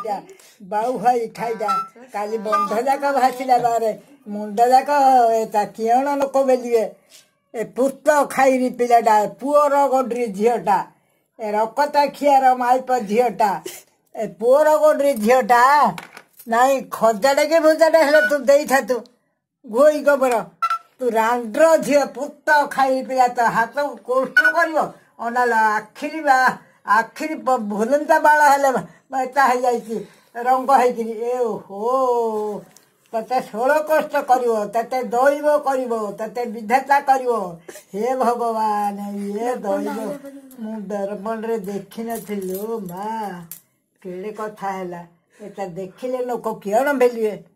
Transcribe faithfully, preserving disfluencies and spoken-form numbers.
ଖାଇଟା ବାଉ ଭାଇ ଖାଇଟା କାଲି ବନ୍ଧ ଯାକ ଭାସିଲା ବାରେ ମୁଣ୍ଡ ଯାକ ତା କିଅଣ ଲୋକ ବେଲିବେ ଏ ପୁତ ଖାଇରି ପିଲାଟା ପୁଅର ଗୋଡରି ଝିଅଟା ଏ ରକତା ଖିଆର ମାଇପ ଝିଅଟା ଏ ପୁଅର ଗୋଡରି ଝିଅଟା ନାଇଁ ଖଜାଟେ କି ଭୁଜାଟେ ହେଲେ ତୁ ଦେଇଥାତୁ ଗୋଇ ଗୋବର ତୁ ରାଣ୍ଡ୍ର ଝିଅ ପୁତ ଖାଇ ପିଲା ତ ହାତ କଷ୍ଟ କରିବ ଅନାଲ ଆଖିରି ବା ଆଖିରି ଭୁଲନ୍ତା ବାଳ ହେଲେ ଏତା ହେଇଯାଇଛି ରଙ୍ଗ ହେଇକିରି ଏ ହୋ ତତେ ଷୋଳ କଷ୍ଟ କରିବ ତତେ ଦୈବ କରିବ ତତେ ବିଧାତା କରିବ ହେ ଭଗବାନ ଇଏ ଦୈବ ମୁଁ ଦର୍ପଣରେ ଦେଖିନଥିଲି ମା କେଡ଼େ କଥା ହେଲା ଏଟା ଦେଖିଲେ ଲୋକ କିଅଣ ଭେଲିବେ।